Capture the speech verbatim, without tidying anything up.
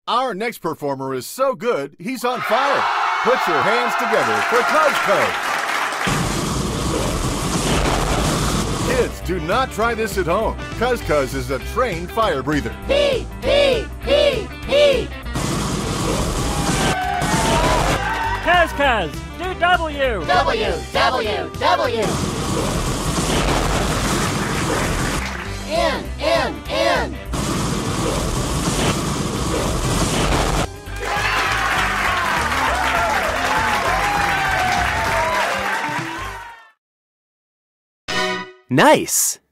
Our next performer is so good, he's on fire. Put your hands together for Cuzcuz. Kids, do not try this at home. Cuzcuz is a trained fire breather. Pee, pee, pee, pee. Cuzcuz, do W. W, W, W. N, N, N. Nice!